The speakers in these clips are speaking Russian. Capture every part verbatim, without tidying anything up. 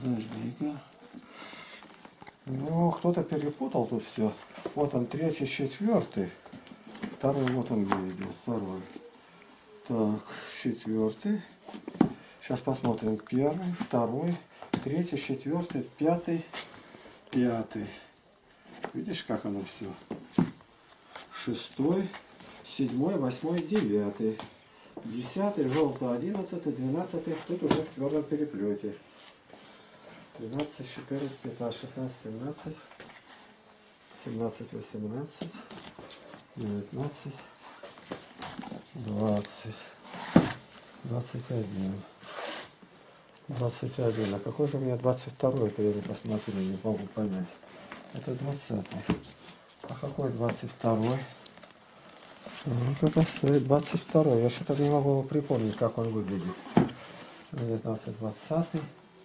Подожди-ка. Ну, кто-то перепутал тут все. Вот он, третий, четвертый. Второй, вот он где идет, второй. Так, четвертый. Сейчас посмотрим. Первый, второй, третий, четвертый, пятый, пятый. Видишь, как оно все? Шестой, седьмой, восьмой, девятый. Десятый, желтый, одиннадцатый, двенадцатый. Тут уже в твердом переплете. тринадцать, четырнадцать, пятнадцать, шестнадцать, семнадцать, семнадцать, восемнадцать, девятнадцать, двадцать, двадцать один, двадцать один. А какой же у меня двадцать второй? Это я не посмотрел, не могу понять. Это двадцатый. А какой двадцать второй? Ну, это стоит двадцать второй. Я что-то не могу припомнить, как он выглядит. девятнадцать, двадцатый.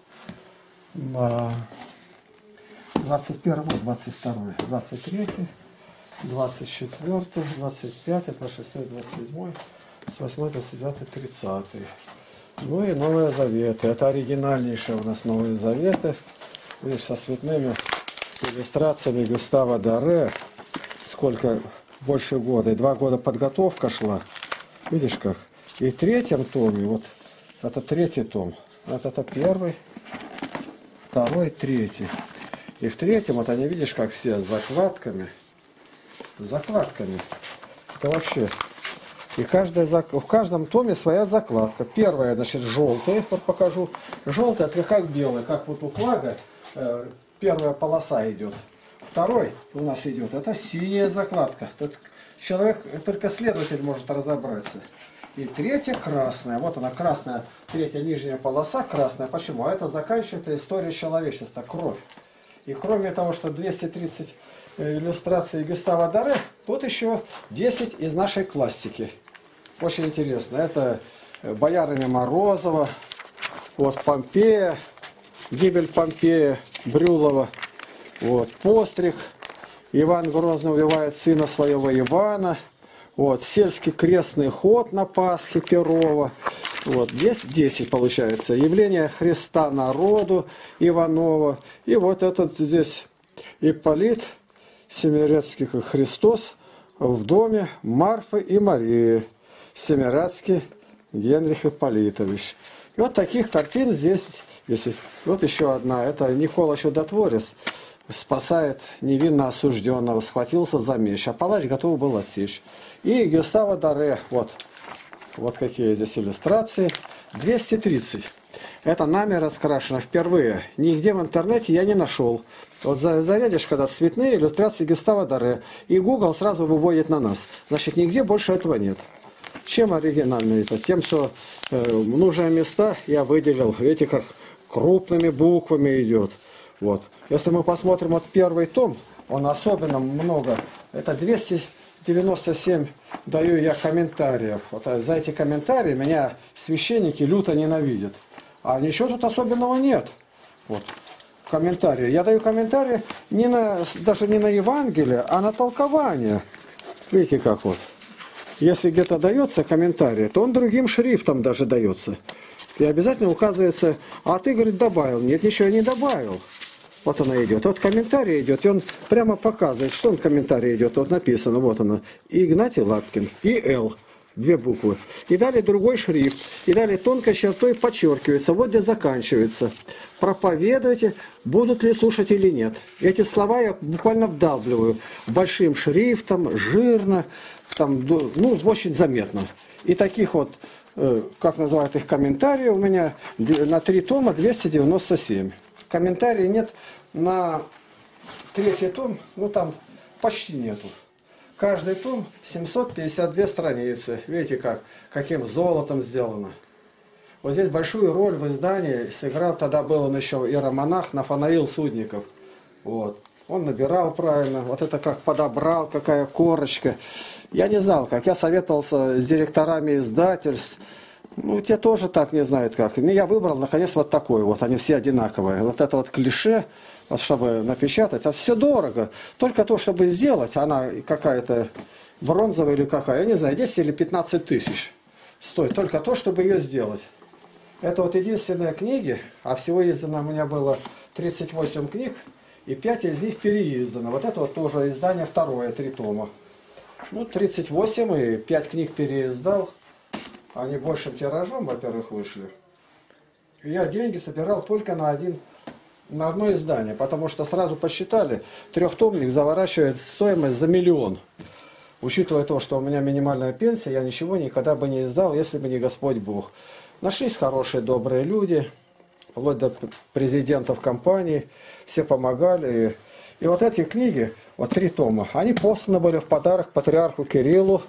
двадцать первый, двадцать второй, двадцать третий, двадцать четвёртый, двадцать пятый, двадцать шестой, двадцать седьмой, двадцать восьмой, двадцать девятый, тридцатый. Ну и Новые Заветы. Это оригинальнейшие у нас Новые Заветы. Видишь, со цветными иллюстрациями Гюстава Доре. Сколько? Больше года. И два года подготовка шла. Видишь как? И в третьем томе, вот это третий том. Вот это первый, второй, третий. И в третьем, вот они, видишь, как все с закладками. С закладками. Это вообще. И каждая, в каждом томе своя закладка. Первая, значит, желтая. Вот покажу. Желтая, это как белая. Как вот у флага э, первая полоса идет. Второй у нас идет. Это синяя закладка. Тут человек, только следователь может разобраться. И третья красная. Вот она красная. Третья нижняя полоса красная. Почему? А это заканчивается история человечества. Кровь. И кроме того, что двести тридцать иллюстраций Гюстава Доре, тут еще десять из нашей классики. Очень интересно. Это Боярыня Морозова, вот Помпея, гибель Помпея, Брюлова, вот Постриг, Иван Грозный убивает сына своего Ивана, вот сельский крестный ход на Пасхе Перова. Вот здесь десять получается. Явление Христа народу Иванова. И вот этот здесь Ипполит Семирецкий Христос в доме Марфы и Марии. Семирадский Генрих Ипполитович. И вот таких картин здесь. Если... Вот еще одна. Это Никола Чудотворец спасает невинно осужденного. Схватился за меч. А палач готов был отсечь. И Гюстава Доре. Вот. Вот какие здесь иллюстрации. двести тридцать. Это нами раскрашено впервые. Нигде в интернете я не нашел. Вот зарядишь, когда цветные иллюстрации Гюстава Доре. И Google сразу выводит на нас. Значит, нигде больше этого нет. Чем оригинально это? Тем, что э, нужные места я выделил. Видите, как крупными буквами идет. Вот. Если мы посмотрим вот первый том, он особенно много. Это двести девяносто семь даю я комментариев. Вот за эти комментарии меня священники люто ненавидят. А ничего тут особенного нет. Вот. Комментарии. Я даю комментарии не на, даже не на Евангелие, а на толкование. Видите, как вот. Если где-то дается комментарий, то он другим шрифтом даже дается. И обязательно указывается, а ты, говорит, добавил. Нет, ничего я не добавил. Вот она идет. Вот комментарий идет, и он прямо показывает, что он комментарий идет. Вот написано, вот она. Игнатий Лапкин и Л. Две буквы. И далее другой шрифт. И далее тонкой чертой подчеркивается. Вот где заканчивается. Проповедуйте, будут ли слушать или нет. Эти слова я буквально вдавливаю. Большим шрифтом, жирно. Там, ну, очень заметно. И таких вот, как называют их, комментариев у меня на три тома двести девяносто семь. Комментариев нет на третий том, ну там почти нету. Каждый том семьсот пятьдесят две страницы. Видите, как, каким золотом сделано. Вот здесь большую роль в издании сыграл, тогда был он еще иеромонах Нафанаил Судников. Вот. Он набирал правильно. Вот это как подобрал, какая корочка. Я не знал как. Я советовался с директорами издательств. Ну, те тоже так не знают как. И я выбрал, наконец, вот такой вот. Они все одинаковые. Вот это вот клише, вот, чтобы напечатать, это все дорого. Только то, чтобы сделать, она какая-то бронзовая или какая, я не знаю, десять или пятнадцать тысяч стоит. Только то, чтобы ее сделать. Это вот единственные книги, а всего издано у меня было тридцать восемь книг, и пять из них переиздано. Вот это вот тоже издание второе, три тома. Ну, тридцать восемь, и пять книг переиздал. Они большим тиражом, во-первых, вышли. И я деньги собирал только на один, на одно издание, потому что сразу посчитали, трехтомник заворачивает стоимость за миллион. Учитывая то, что у меня минимальная пенсия, я ничего никогда бы не издал, если бы не Господь Бог. Нашлись хорошие, добрые люди, вплоть до президентов компаний, все помогали. И, и вот эти книги, вот три тома, они посланы были в подарок патриарху Кириллу,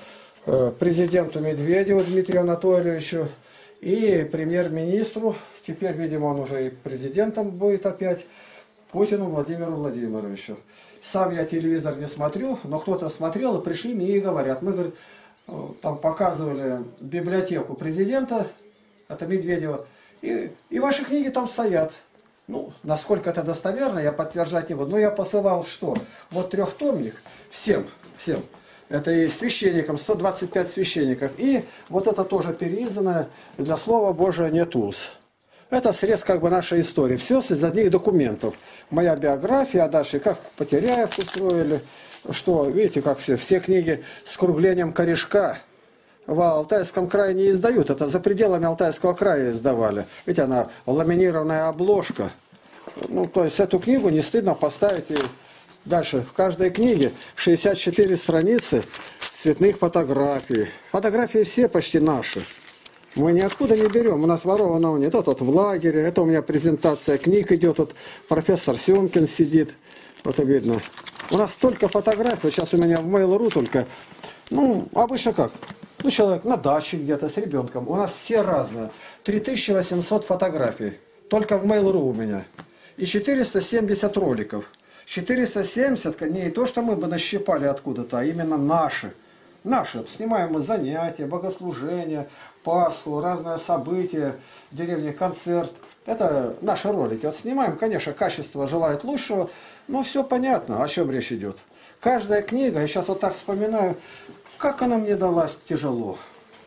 президенту Медведеву Дмитрию Анатольевичу и премьер-министру, теперь, видимо, он уже и президентом будет опять, Путину Владимиру Владимировичу. Сам я телевизор не смотрю, но кто-то смотрел, и пришли мне и говорят. Мы, говорит, там показывали библиотеку президента, это Медведева, и, и ваши книги там стоят. Ну, насколько это достоверно, я подтверждать не буду. Но я посылал что? Вот трехтомник всем, всем. Это и священникам, сто двадцать пять священников. И вот это тоже переизданное для Слова Божия нет уз. Это срез как бы нашей истории. Все из одних документов. Моя биография, а дальше как Потеряев устроили. Что, видите, как все, все книги с круглением корешка в Алтайском крае не издают. Это за пределами Алтайского края издавали. Видите, она ламинированная обложка. Ну, то есть эту книгу не стыдно поставить. И дальше в каждой книге шестьдесят четыре страницы цветных фотографий. Фотографии все почти наши. Мы ниоткуда не берем, у нас ворованного нет. Это вот в лагере, это у меня презентация книг идет, вот профессор Семкин сидит, вот видно. У нас столько фотографий, сейчас у меня в Mail.ru только, ну, обычно как? Ну, человек на даче где-то с ребенком, у нас все разные. три тысячи восемьсот фотографий, только в Mail.ru у меня. И четыреста семьдесят роликов. четыреста семьдесят, не то, что мы бы нащипали откуда-то, а именно наши. Наши. Снимаем мы занятия, богослужения, Пасху, разные события, в деревне концерт. Это наши ролики. Вот снимаем, конечно, качество желает лучшего, но все понятно, о чем речь идет. Каждая книга, я сейчас вот так вспоминаю, как она мне далась тяжело.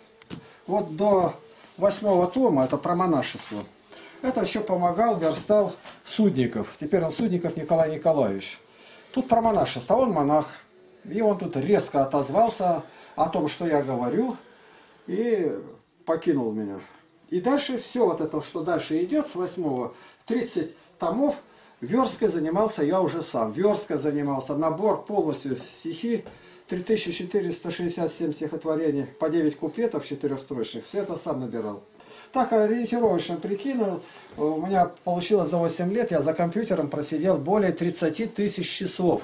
Вот до восьмого тома, это про монашество. Это еще помогал, верстал Судников. Теперь он Судников Николай Николаевич. Тут про монашество. Он монах. И он тут резко отозвался о том, что я говорю, и покинул меня. И дальше все вот это, что дальше идет, с восьмого, тридцать томов, версткой занимался я уже сам. Версткой занимался, набор полностью стихи, три тысячи четыреста шестьдесят семь стихотворений, по девять куплетов четырехстрочных, все это сам набирал. Так ориентировочно прикинул, у меня получилось за восемь лет, я за компьютером просидел более тридцати тысяч часов.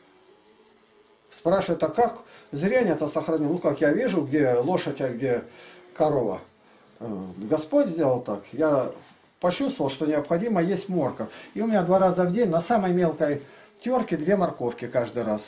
Спрашивают, а как зрение-то сохранил? Ну, как я вижу, где лошадь, а где корова. Господь сделал так. Я почувствовал, что необходимо есть морковь. И у меня два раза в день на самой мелкой терке две морковки каждый раз.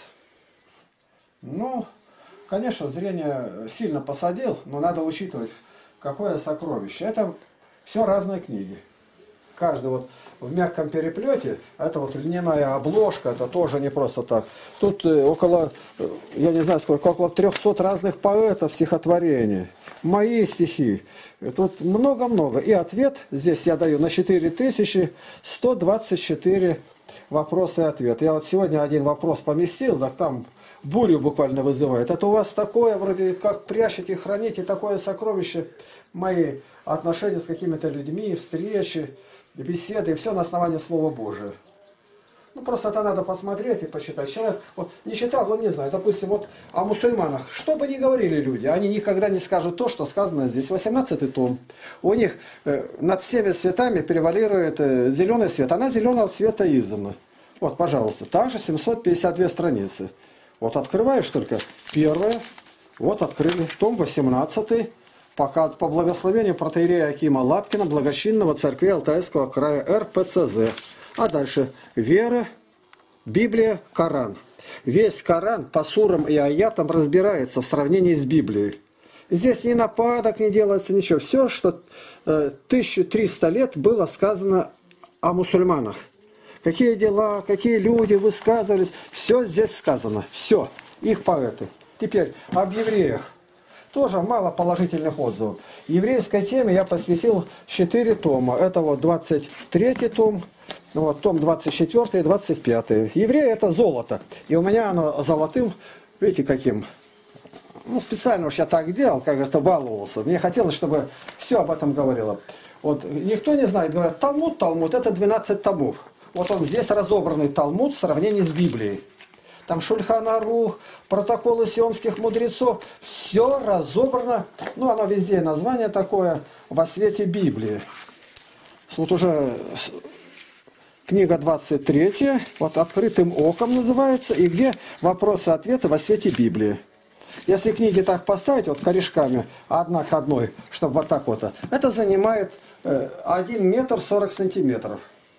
Ну, конечно, зрение сильно посадил, но надо учитывать, какое сокровище. Это все разные книги. Каждый вот в мягком переплете, это вот льняная обложка, это тоже не просто так. Тут около, я не знаю сколько, около трехсот разных поэтов стихотворений. Мои стихи. Тут много-много. И ответ здесь я даю на четыре тысячи сто двадцать четыре вопроса и ответы. Я вот сегодня один вопрос поместил, так там бурю буквально вызывает. Это у вас такое, вроде как прячете, храните такое сокровище. Мои отношения с какими-то людьми, встречи, беседы, все на основании Слова Божия. Ну, просто это надо посмотреть и посчитать. Человек вот, не читал, он не знает. Допустим, вот о мусульманах. Что бы ни говорили люди, они никогда не скажут то, что сказано здесь. восемнадцатый том. У них э, над всеми цветами превалирует э, зеленый цвет. Она зеленого цвета издана. Вот, пожалуйста. Также семьсот пятьдесят две страницы. Вот открываешь только первое. Вот открыли. Том восемнадцатый. Пока, по благословению протоиерея Акима Лапкина, благочинного церкви Алтайского края эр пэ цэ зэ. А дальше вера, Библия, Коран. Весь Коран по сурам и аятам разбирается в сравнении с Библией. Здесь ни нападок не делается, ничего. Все, что э, тысяча триста лет было сказано о мусульманах. Какие дела, какие люди высказывались. Все здесь сказано. Все. Их поэты. Теперь об евреях. тоже мало положительных отзывов. Еврейской теме я посвятил четыре тома. Это вот двадцать третий том, вот том двадцать четвёртый и двадцать пятый. Евреи это золото. И у меня оно золотым, видите, каким. Ну, специально уж я так делал, как говорится, баловался. Мне хотелось, чтобы все об этом говорило. Вот никто не знает, говорят, Талмуд, Талмуд, это двенадцать томов. Вот он здесь разобранный Талмуд в сравнении с Библией. Там Шульхан Арух, протоколы сионских мудрецов, все разобрано, ну оно везде название такое, во свете Библии. Вот уже книга двадцать третья, вот «Открытым оком» называется, и где вопросы-ответы во свете Библии. Если книги так поставить, вот корешками, одна к одной, чтобы вот так вот, это занимает один метр сорок сантиметров.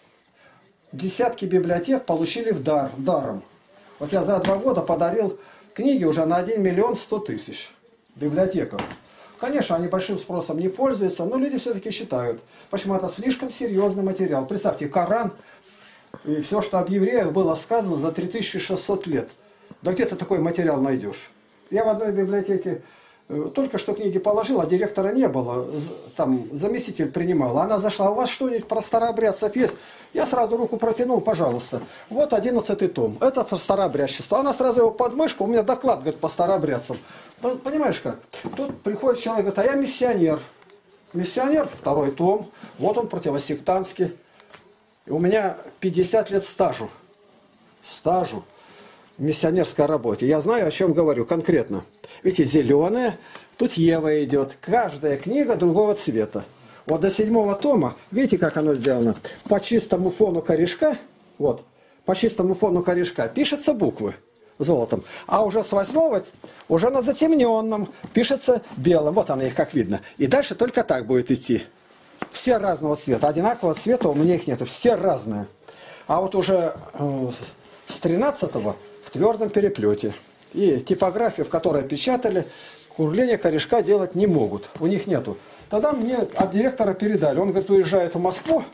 Десятки библиотек получили в дар, даром. Вот я за два года подарил книги уже на один миллион сто тысяч библиотеков. Конечно, они большим спросом не пользуются, но люди все-таки считают. Почему это слишком серьезный материал. Представьте, Коран и все, что об евреях было сказано за три тысячи шестьсот лет. Да где ты такой материал найдешь? Я в одной библиотеке только что книги положил, а директора не было. Там заместитель принимал. Она зашла, у вас что-нибудь про старообрядцев есть? Я сразу руку протянул, пожалуйста. Вот одиннадцатый том. Это старообрядчество. Она сразу его под мышку, у меня доклад, говорит, по старообрядцам. Понимаешь как? Тут приходит человек, говорит, а я миссионер. Миссионер, второй том. Вот он противосектантский. И у меня пятьдесят лет стажу. Стажу. В миссионерской работе. Я знаю, о чем говорю конкретно. Видите, зеленая, тут Ева идет. Каждая книга другого цвета. Вот до седьмого тома, видите, как оно сделано? По чистому фону корешка, вот, по чистому фону корешка пишутся буквы золотом. А уже с восьмого, уже на затемненном, пишется белым. Вот она их как видно. И дальше только так будет идти. Все разного цвета. Одинакового цвета у меня их нету. Все разные. А вот уже э, с тринадцатого в твердом переплете. И типографию, в которой печатали, курление корешка делать не могут. У них нету. Тогда мне от директора передали. Он, говорит, уезжает в Москву.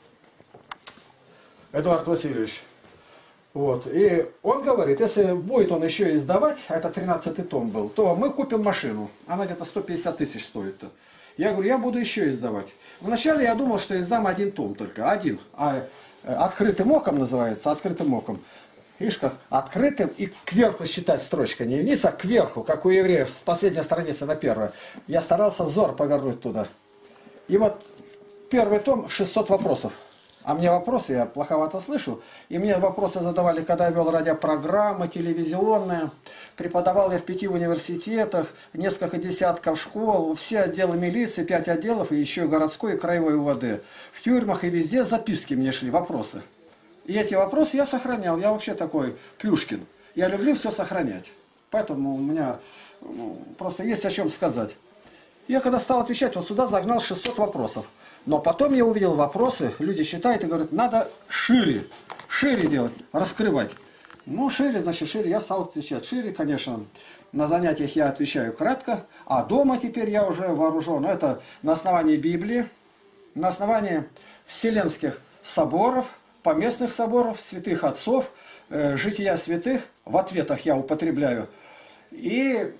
Эдуард Васильевич. Вот. И он говорит, если будет он еще издавать, а это тринадцатый том был, то мы купим машину. Она где-то сто пятьдесят тысяч стоит. -то. Я говорю, я буду еще издавать. Вначале я думал, что издам один том только. Один. А «Открытым оком» называется. «Открытым оком». Видишь, как открытым и кверху считать строчка. Не вниз, а кверху, как у евреев, с последней страницы на первую. Я старался взор повернуть туда. И вот первый том шестьсот вопросов. А мне вопросы, я плоховато слышу. И мне вопросы задавали, когда я вел радиопрограммы, телевизионные. Преподавал я в пяти университетах, несколько десятков школ, все отделы милиции, пять отделов, и еще и городской, и краевой УВД. В тюрьмах и везде записки мне шли, вопросы. И эти вопросы я сохранял. Я вообще такой Плюшкин. Я люблю все сохранять. Поэтому у меня ну, просто есть о чем сказать. Я когда стал отвечать, вот сюда загнал шестьсот вопросов. Но потом я увидел вопросы, люди считают и говорят, надо шире, шире делать, раскрывать. Ну, шире, значит, шире. Я стал отвечать шире, конечно. На занятиях я отвечаю кратко, а дома теперь я уже вооружен. Это на основании Библии, на основании вселенских соборов, поместных соборов, святых отцов, э, жития святых, в ответах я употребляю. И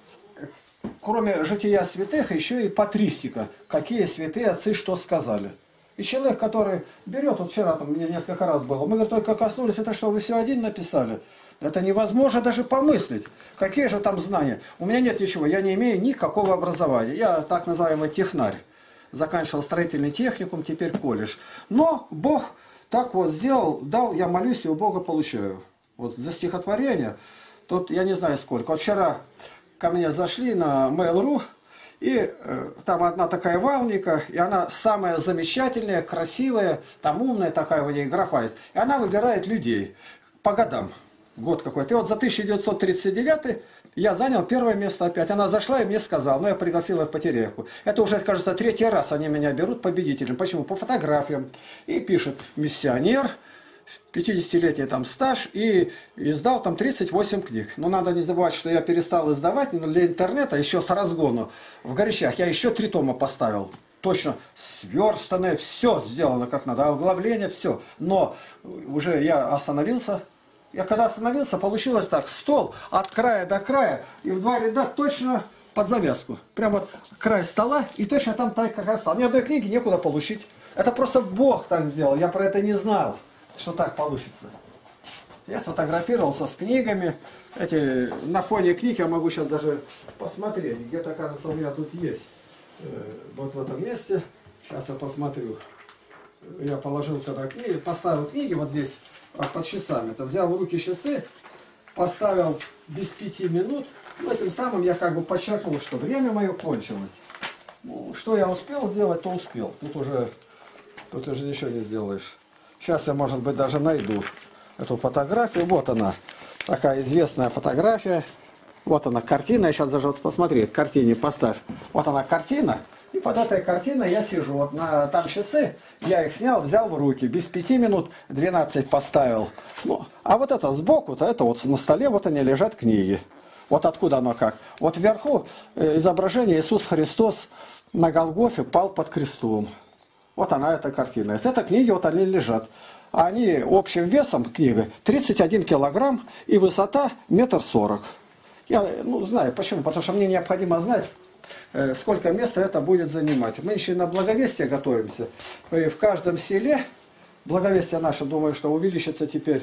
кроме жития святых, еще и патристика. Какие святые отцы что сказали. И человек, который берет, вот вчера там мне несколько раз было, мы, говорит, только коснулись, это что, вы все один написали? Это невозможно даже помыслить. Какие же там знания? У меня нет ничего, я не имею никакого образования. Я так называемый технарь. Заканчивал строительный техникум, теперь колледж. Но Бог так вот сделал, дал, я молюсь и у Бога получаю. Вот за стихотворение, тут я не знаю сколько. Вот вчера ко мне зашли на Mail точка ру, и э, там одна такая валника, и она самая замечательная, красивая, там умная такая у нее графа есть. И она выбирает людей по годам. Год какой-то. И вот за тысяча девятьсот тридцать девятый я занял первое место опять. Она зашла и мне сказала, ну я пригласила в Потеряевку. Это уже, кажется, третий раз они меня берут победителем. Почему? По фотографиям. И пишет, миссионер, пятидесятилетний там стаж, и издал там тридцать восемь книг. Но надо не забывать, что я перестал издавать, но для интернета еще с разгону. В Горячах я еще три тома поставил. Точно сверстанное, все сделано как надо, оглавление, все. Но уже я остановился. Я когда остановился, получилось так, стол от края до края, и в два ряда точно под завязку. Прям вот край стола, и точно там так, как осталось. Ни одной книги некуда получить. Это просто Бог так сделал. Я про это не знал, что так получится. Я сфотографировался с книгами. Эти, на фоне книг я могу сейчас даже посмотреть. Где-то, кажется, у меня тут есть. Вот в этом месте. Сейчас я посмотрю. Я положил тогда книги, поставил книги вот здесь под часами. -то. Взял в руки часы, поставил без пяти минут. Ну, этим самым я как бы подчеркнул, что время мое кончилось. Ну, что я успел сделать, то успел. Тут уже, тут уже ничего не сделаешь. Сейчас я, может быть, даже найду эту фотографию. Вот она, такая известная фотография. Вот она, картина. Я сейчас даже вот посмотри, к картине поставь. Вот она, картина. И под этой картиной я сижу. Вот на, там часы, я их снял, взял в руки. Без пяти минут двенадцать поставил. Ну, а вот это сбоку-то, это вот на столе, вот они лежат книги. Вот откуда оно как. Вот вверху изображение Иисус Христос на Голгофе пал под крестом. Вот она, эта картина. С этой книги вот они лежат. Они общим весом книги тридцать один килограмм и высота метр сорок. Я ну, знаю почему. Потому что мне необходимо знать, сколько места это будет занимать. Мы еще и на Благовестие готовимся. И в каждом селе, Благовестие наше, думаю, что увеличится теперь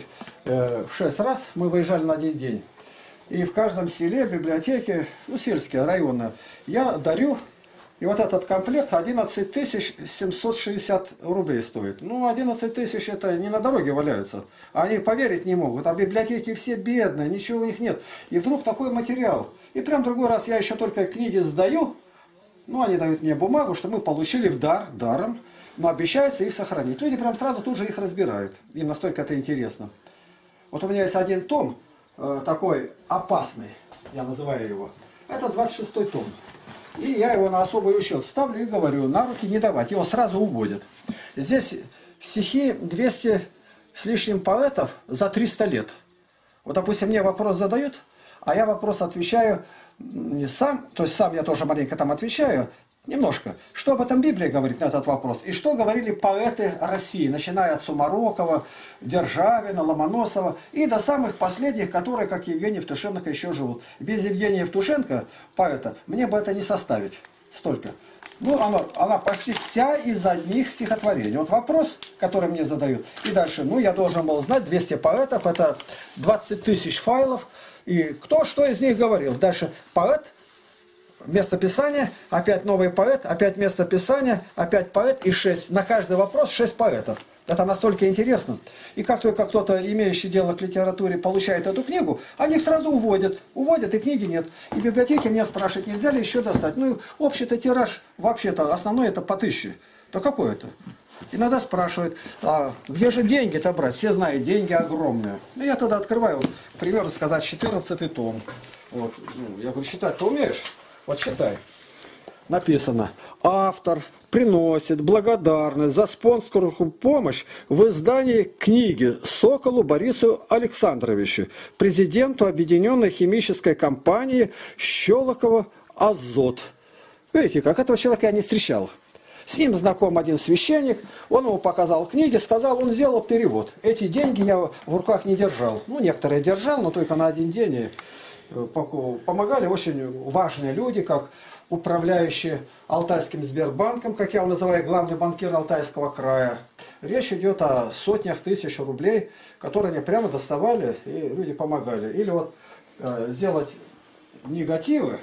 в шесть раз. Мы выезжали на один день. И в каждом селе, библиотеке, ну, сельские, районы, я дарю. И вот этот комплект одиннадцать тысяч семьсот шестьдесят рублей стоит. Ну, одиннадцать тысяч это не на дороге валяются. Они поверить не могут. А библиотеки все бедные, ничего у них нет. И вдруг такой материал. И прям другой раз я еще только книги сдаю. Ну, они дают мне бумагу, что мы получили в дар, даром. Но обещаются их сохранить. Люди прям сразу тут же их разбирают. Им настолько это интересно. Вот у меня есть один том, э, такой опасный, я называю его. Это двадцать шестой том. И я его на особый учет ставлю и говорю, на руки не давать, его сразу уводят. Здесь стихи двести с лишним поэтов за триста лет. Вот, допустим, мне вопрос задают, а я вопрос отвечаю не сам, то есть сам я тоже маленько там отвечаю, немножко. Что об этом Библия говорит на этот вопрос? И что говорили поэты России, начиная от Сумарокова, Державина, Ломоносова и до самых последних, которые, как Евгений Евтушенко, еще живут. Без Евгения Евтушенко, поэта, мне бы это не составить столько. Ну, она, она почти вся из одних стихотворений. Вот вопрос, который мне задают. И дальше, ну, я должен был знать, двести поэтов, это двадцать тысяч файлов. И кто что из них говорил. Дальше поэт. Место писания, опять новый поэт, опять место писания, опять поэт и шесть. На каждый вопрос шесть поэтов. Это настолько интересно. И как только кто-то, имеющий дело к литературе, получает эту книгу, они их сразу уводят. Уводят, и книги нет. И в библиотеке меня спрашивают, нельзя ли еще достать. Ну, общий-то тираж, вообще-то, основной это по тысяче. Да какой это? Иногда спрашивают, а где же деньги-то брать? Все знают, деньги огромные. Ну, я тогда открываю, к примеру, сказать, четырнадцатый том. Вот. Ну, я говорю, считать-то умеешь? Вот читай. Написано. Автор приносит благодарность за спонсорскую помощь в издании книги Соколу Борису Александровичу, президенту Объединенной химической компании Щелокова Азот. Видите, как этого человека я не встречал. С ним знаком один священник, он ему показал книги, сказал, он сделал перевод. Эти деньги я в руках не держал. Ну, некоторые держал, но только на один день. Помогали очень важные люди, как управляющие Алтайским Сбербанком, как я его называю, главный банкир Алтайского края. Речь идет о сотнях тысяч рублей, которые они прямо доставали, и люди помогали. Или вот э, сделать негативы,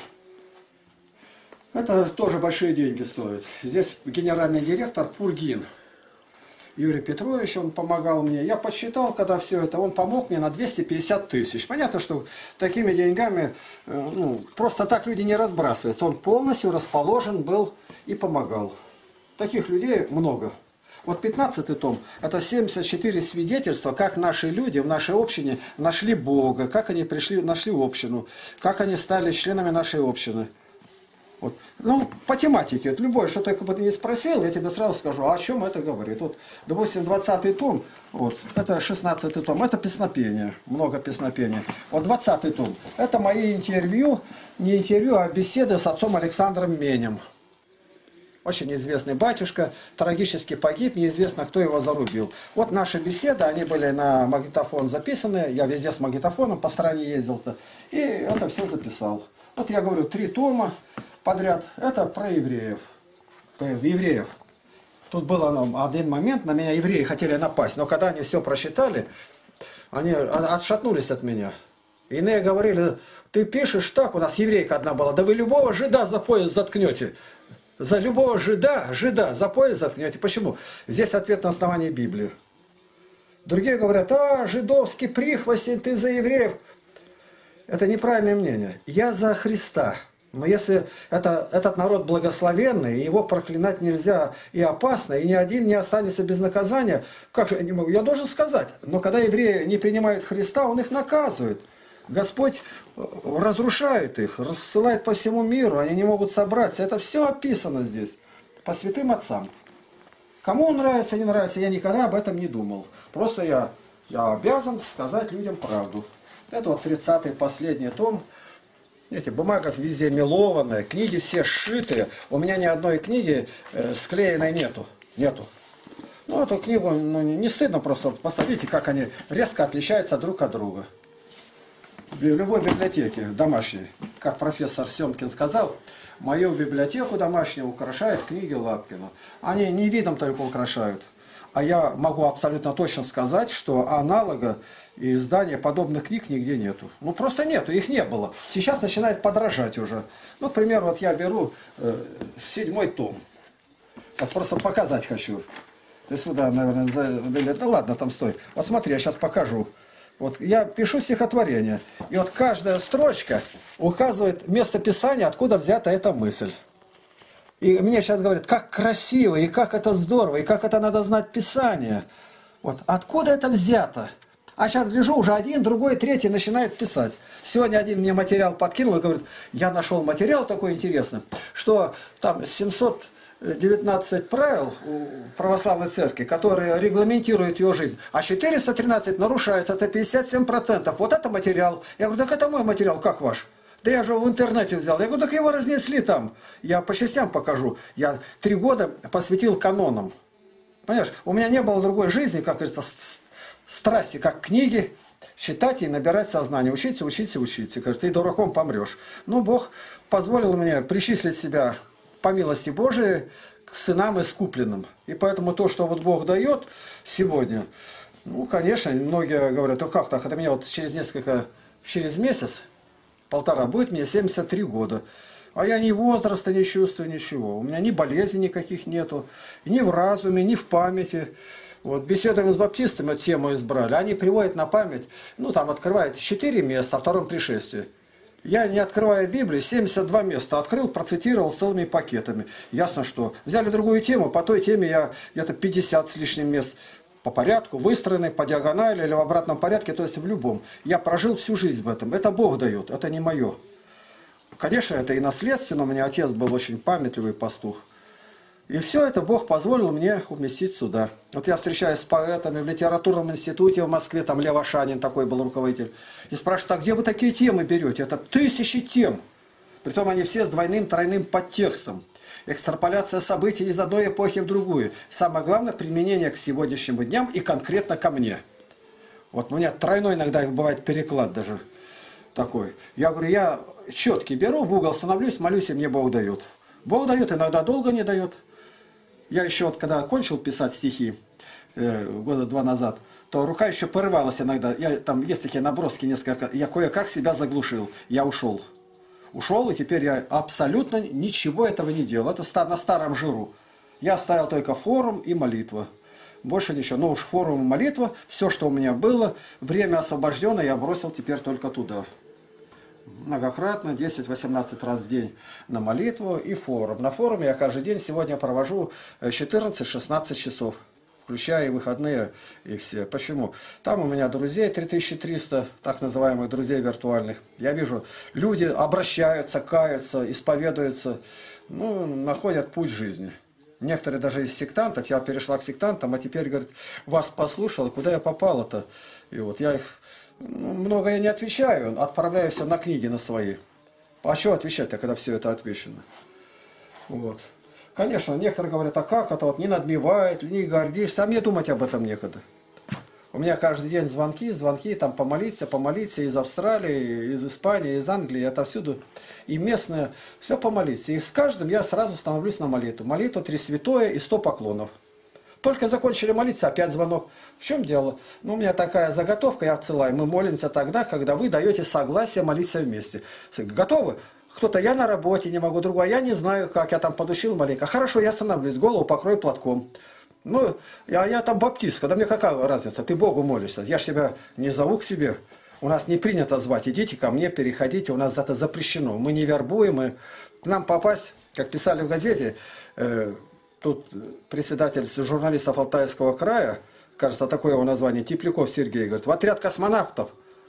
это тоже большие деньги стоит. Здесь генеральный директор Пургин Юрий Петрович, он помогал мне. Я подсчитал, когда все это, он помог мне на двести пятьдесят тысяч. Понятно, что такими деньгами ну, просто так люди не разбрасываются. Он полностью расположен был и помогал. Таких людей много. Вот пятнадцатый том, это семьдесят четыре свидетельства, как наши люди в нашей общине нашли Бога, как они пришли, нашли общину, как они стали членами нашей общины. Вот. Ну, по тематике, вот любое, что только бы ты не спросил, я тебе сразу скажу, а о чем это говорит. Вот, допустим, двадцатый том, вот, это шестнадцатый том, это песнопение, много песнопения. Вот двадцатый том, это мои интервью, не интервью, а беседы с отцом Александром Менем. Очень известный батюшка, трагически погиб, неизвестно, кто его зарубил. Вот наши беседы, они были на магнитофон записаны, я везде с магнитофоном по стране ездил-то, и это все записал. Вот я говорю, три тома подряд. Это про евреев. Про евреев. Тут был ну, один момент, на меня евреи хотели напасть. Но когда они все прочитали, они отшатнулись от меня. Иные говорили, ты пишешь так, у нас еврейка одна была, да вы любого жида за пояс заткнете. За любого жида, жида за пояс заткнете. Почему? Здесь ответ на основании Библии. Другие говорят, а, жидовский прихвостень, ты за евреев. Это неправильное мнение. Я за Христа. Но если это, этот народ благословенный, его проклинать нельзя и опасно, и ни один не останется без наказания, как же я не могу? Я должен сказать. Но когда евреи не принимают Христа, он их наказывает. Господь разрушает их, рассылает по всему миру, они не могут собраться. Это все описано здесь, по святым отцам. Кому он нравится, не нравится, я никогда об этом не думал. Просто я, я обязан сказать людям правду. Это вот тридцатый, последний том. Видите, бумага везде мелованная, книги все сшитые. У меня ни одной книги э, склеенной нету. Нету. Ну, эту книгу ну, не стыдно просто. Посмотрите, как они резко отличаются друг от друга. В любой библиотеке домашней, как профессор Семкин сказал, мою библиотеку домашнюю украшают книги Лапкина. Они не видом только украшают. А я могу абсолютно точно сказать, что аналога и издания подобных книг нигде нету. Ну просто нету, их не было. Сейчас начинает подражать уже. Ну, к примеру, вот я беру э, седьмой том. Вот просто показать хочу. Ты сюда, наверное, за... ну ладно, там стой. Вот смотри, я сейчас покажу. Вот я пишу стихотворение, и вот каждая строчка указывает место писания, откуда взята эта мысль. И мне сейчас говорят, как красиво, и как это здорово, и как это надо знать Писание. Вот откуда это взято? А сейчас гляжу, уже один, другой, третий начинает писать. Сегодня один мне материал подкинул и говорит, я нашел материал такой интересный, что там семьсот девятнадцать правил в православной церкви, которые регламентируют ее жизнь, а четыреста тринадцать нарушается, это пятьдесят семь процентов. Вот это материал. Я говорю, так это мой материал, как ваш? Да я же в интернете взял. Я говорю, так его разнесли там. Я по частям покажу. Я три года посвятил канонам. Понимаешь, у меня не было другой жизни, как говорится, страсти, как книги, читать и набирать сознание. Учиться, учиться, учиться. Кажется, ты дураком помрешь. Ну, Бог позволил мне причислить себя по милости Божией к сынам искупленным. И поэтому то, что вот Бог дает сегодня, ну, конечно, многие говорят, ну как так, это меня вот через несколько, через месяц, полтора, будет мне семьдесят три года. А я ни возраста не чувствую, ничего. У меня ни болезней никаких нету, ни в разуме, ни в памяти. Вот, беседуем с баптистами, тему избрали. Они приводят на память, ну, там открывают четыре места о втором пришествии. Я, не открывая Библию, семьдесят два места открыл, процитировал целыми пакетами. Ясно, что взяли другую тему, по той теме я где-то пятьдесят с лишним мест по порядку, выстроены по диагонали или в обратном порядке, то есть в любом. Я прожил всю жизнь в этом. Это Бог дает, это не мое. Конечно, это и наследственно. У меня отец был очень памятливый пастух. И все это Бог позволил мне уместить сюда. Вот я встречаюсь с поэтами в литературном институте в Москве, там Лев Ашанин такой был руководитель. И спрашивают, а где вы такие темы берете? Это тысячи тем. Притом они все с двойным, тройным подтекстом. Экстраполяция событий из одной эпохи в другую. Самое главное, применение к сегодняшним дням и конкретно ко мне. Вот у меня тройной иногда бывает переклад даже такой. Я говорю, я четкий беру, в угол становлюсь, молюсь, и мне Бог дает. Бог дает, иногда долго не дает. Я еще вот когда кончил писать стихи э, года два назад, то рука еще порывалась иногда. Я, там есть такие наброски несколько. Я кое-как себя заглушил. Я ушел. Ушел, и теперь я абсолютно ничего этого не делал. Это на старом жиру. Я оставил только форум и молитва. Больше ничего. Но уж форум и молитва, все, что у меня было, время освобожденное, я бросил теперь только туда. Многократно, десять-восемнадцать раз в день на молитву и форум. На форуме я каждый день сегодня провожу четырнадцать-шестнадцать часов, включая и выходные, и все. Почему? Там у меня друзей три тысячи триста, так называемых друзей виртуальных. Я вижу, люди обращаются, каются, исповедуются, ну, находят путь жизни. Некоторые даже из сектантов, я перешла к сектантам, а теперь, говорят, вас послушал, куда я попала-то? И вот я их... Много я не отвечаю, отправляю все на книги на свои. А что отвечать-то, когда все это отвечено? Вот. Конечно, некоторые говорят, а как это вот не надмевает, не гордишься, а мне думать об этом некогда. У меня каждый день звонки, звонки, там помолиться, помолиться из Австралии, из Испании, из Англии, отовсюду. И местные, все помолиться. И с каждым я сразу становлюсь на молитву. Молитва три святое и сто поклонов. Только закончили молиться, опять звонок. В чем дело? Ну, у меня такая заготовка, я отсылаю. Мы молимся тогда, когда вы даете согласие молиться вместе. Готовы? Кто-то, я на работе не могу, другой, я не знаю как, я там подучил маленько. Хорошо, я становлюсь, голову покрою платком. Ну, я, я там баптист, когда мне какая разница, ты Богу молишься, я ж тебя не зову к себе. У нас не принято звать, идите ко мне, переходите, у нас это запрещено. Мы не вербуем, и к нам попасть, как писали в газете, э, тут председатель журналистов Алтайского края, кажется, такое его название, Тепляков Сергей, говорит, в отряд космонавтов,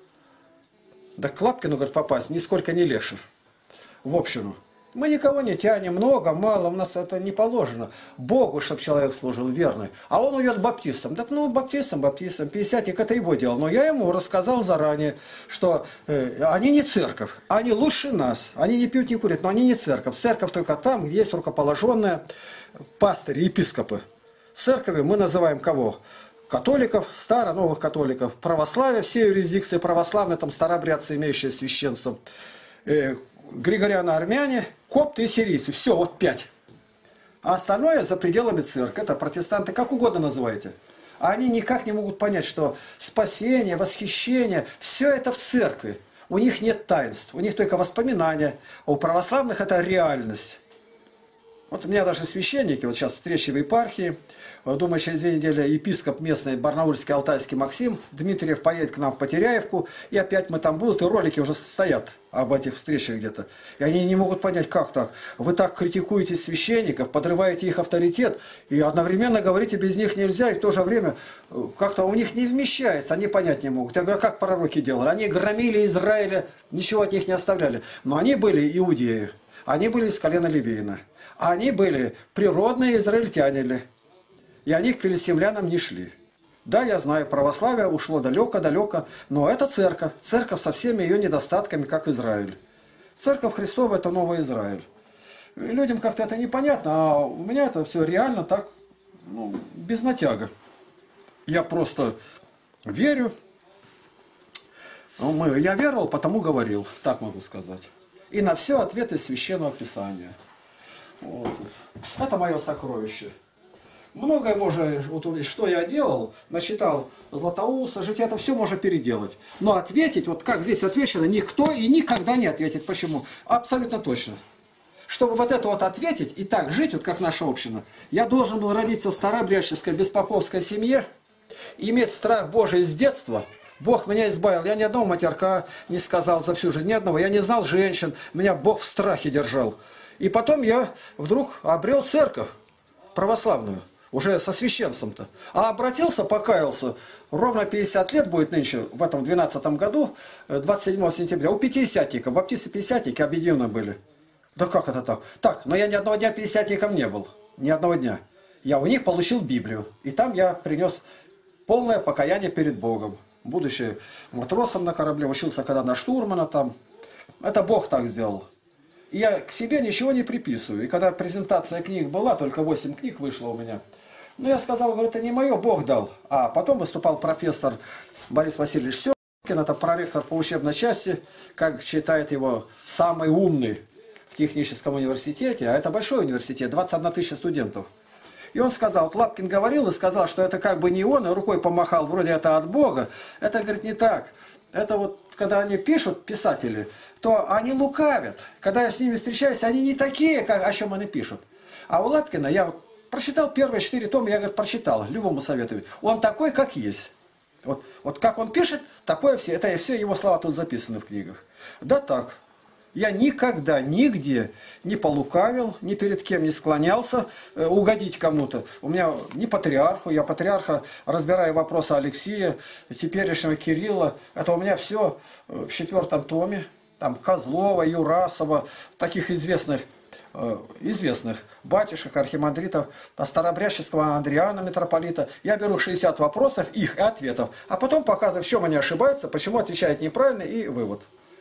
да к Лапкину, говорит, попасть нисколько не легче. В общем, мы никого не тянем, много, мало, у нас это не положено. Богу, чтобы человек служил верный. А он уйдет баптистом. Так ну, баптистом, баптистом, пятидесятник, это его дело. Но я ему рассказал заранее, что э, они не церковь, они лучше нас. Они не пьют, не курят, но они не церковь. Церковь только там, где есть рукоположенные пастыри, епископы. Церковью мы называем кого? Католиков, старо-новых католиков, православие, все юрисдикции православные, там старообрядцы, имеющие священство. Э, Григорианы-армяне, копты и сирийцы. Все, вот пять. А остальное за пределами церкви. Это протестанты, как угодно называйте. А они никак не могут понять, что спасение, восхищение, все это в церкви. У них нет таинств, у них только воспоминания. А у православных это реальность. Вот у меня даже священники, вот сейчас встречи в епархии, думаю, через две недели епископ местный, барнаульский, алтайский Максим Дмитриев поедет к нам в Потеряевку, и опять мы там будут, и ролики уже стоят об этих встречах где-то. И они не могут понять, как так? Вы так критикуете священников, подрываете их авторитет, и одновременно говорите, без них нельзя, и в то же время как-то у них не вмещается, они понять не могут. Я говорю, как пророки делали? Они громили Израиля, ничего от них не оставляли. Но они были иудеи, они были из колена Левиина. Они были природные израильтяне, и они к филистимлянам не шли. Да, я знаю, православие ушло далеко-далеко, но это церковь. Церковь со всеми ее недостатками, как Израиль. Церковь Христова – это новый Израиль. И людям как-то это непонятно, а у меня это все реально так, ну, без натяга. Я просто верю. Ну, мы, я веровал, потому говорил, так могу сказать. И на все ответы Священного Писания. Вот. Это мое сокровище. Многое можно, вот, что я делал, насчитал Златоуста, жития, это все можно переделать. Но ответить, вот как здесь отвечено, никто и никогда не ответит. Почему? Абсолютно точно. Чтобы вот это вот ответить и так жить, вот как наша община, я должен был родиться в старообрядческой беспоповской семье, иметь страх Божий с детства. Бог меня избавил. Я ни одного матерка не сказал за всю жизнь, ни одного. Я не знал женщин. Меня Бог в страхе держал. И потом я вдруг обрел церковь православную, уже со священством-то. А обратился, покаялся, ровно пятьдесят лет будет нынче, в этом двенадцатом году, двадцать седьмого сентября, у пятидесятников, баптисты-пятидесятники объединены были. Да как это так? Так, но я ни одного дня пятидесятником не был, ни одного дня. Я у них получил Библию, и там я принес полное покаяние перед Богом. Будучи матросом на корабле, учился когда на штурмана там. Это Бог так сделал. И я к себе ничего не приписываю. И когда презентация книг была, только восемь книг вышло у меня, ну я сказал, говорю, это не мое, Бог дал. А потом выступал профессор Борис Васильевич Сёмкин, это проректор по учебной части, как считает его, самый умный в техническом университете. А это большой университет, двадцать одна тысяча студентов. И он сказал, вот Лапкин говорил и сказал, что это как бы не он, и рукой помахал, вроде это от Бога. Это, говорит, не так. Это вот, когда они пишут, писатели, то они лукавят. Когда я с ними встречаюсь, они не такие, как, о чем они пишут. А у Лапкина, я вот прочитал первые четыре тома, я, говорит, прочитал, любому советую. Он такой, как есть. Вот, вот как он пишет, такое все, это все его слова тут записаны в книгах. Да так. Я никогда, нигде не полукавил, ни перед кем не склонялся э, угодить кому-то. У меня не патриарху, я патриарха разбираю вопросы Алексея, теперешнего Кирилла. Это у меня все в четвертом томе. Там Козлова, Юрасова, таких известных, э, известных батюшек, архимандритов, старообрядческого Андриана, митрополита. Я беру шестьдесят вопросов, их и ответов, а потом показываю, в чем они ошибаются, почему отвечают неправильно и вывод.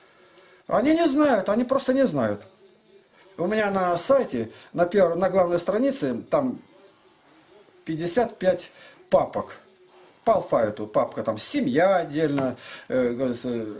Они не знают, они просто не знают. У меня на сайте, на, первой, на главной странице, там пятьдесят пять папок. по алфавиту папка, там семья отдельно, э, э,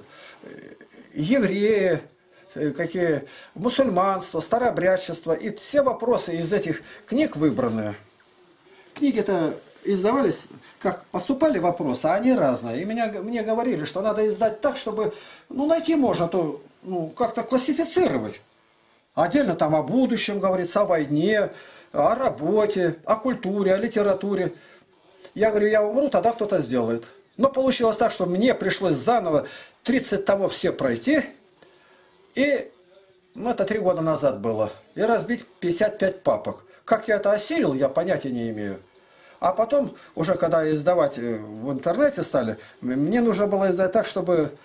евреи, э, какие, мусульманство, старообрядчество. И все вопросы из этих книг выбраны. Книги-то издавались, как поступали вопросы, а они разные. И меня, мне говорили, что надо издать так, чтобы, ну, найти можно, то, ну, как-то классифицировать. Отдельно там о будущем говорится, о войне, о работе, о культуре, о литературе. Я говорю, я умру, тогда кто-то сделает. Но получилось так, что мне пришлось заново тридцать томов все пройти. И, ну, это три года назад было. И разбить пятьдесят пять папок. Как я это осилил, я понятия не имею. А потом, уже когда издавать в интернете стали, мне нужно было издать так, чтобы